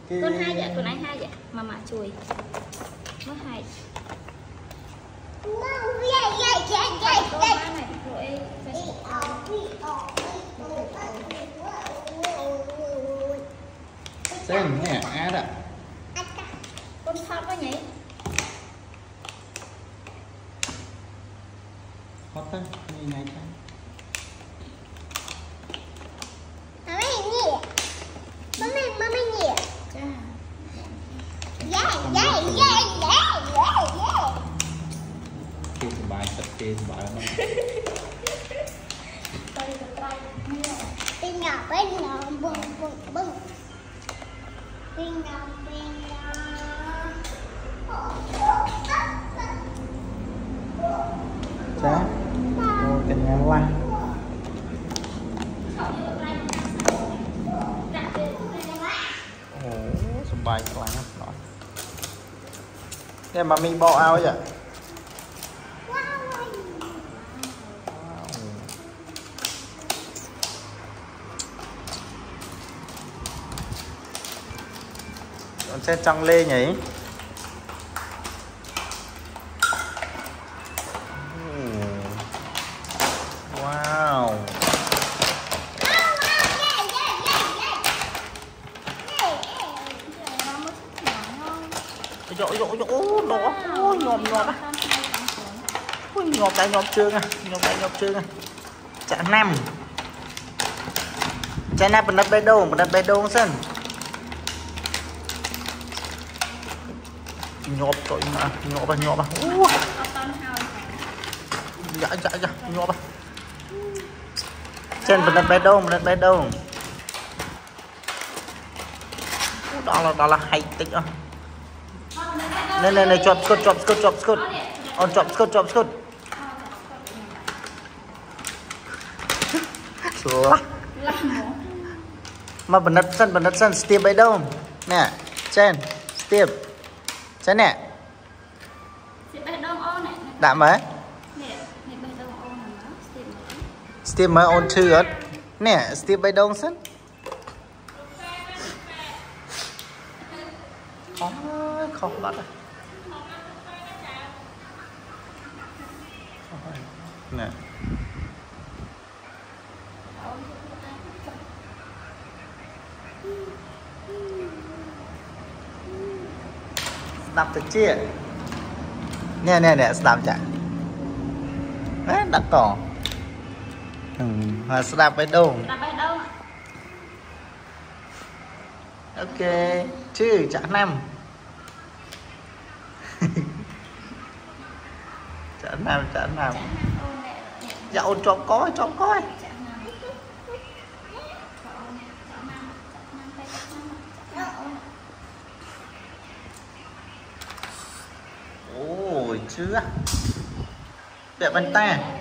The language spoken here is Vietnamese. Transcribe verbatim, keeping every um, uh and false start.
con hai dạ con anh hai dạ mà mà chui mất hai xem nè á đó con thoát quá nhỉ hot đó như này thôi kia bài thật kia bài lắm bên nhỏ bên nhỏ bưng bưng bưng bên nhỏ bên nhỏ chá rồi cái nhà la ồ sầm bài các bạn đó cái mà mình bỏ ao vậy sẽ trăng lê nhỉ wow dỗ dỗ dỗ nó ôi nhòm nhòm á ôi nhòm đây nhòm trương à nhòm đây nhòm trương à chả năm chả năm bên đất bê đô bên đất bê đô sân nhọp tội mà nhọp à nhọp à dạ dạ dạ nhọp à trên bên đất bê đô bên đất bê đô đó là đó là hay tích à này này này chop scot chop scot chop scot on chop scot chop scot sủa mà bên đất sân bên đất sân step bê đô nè trên step trên nè đã mấy step mới on two hết nè step bay đông sân khó khó lắm nè đập từ chia nè nè nè đập chả đấy đập cỏ ừ và đập bay đâu ok chứ chả năm chả năm chả năm dạo cho coi cho coi ôi chưa đẹp bên ta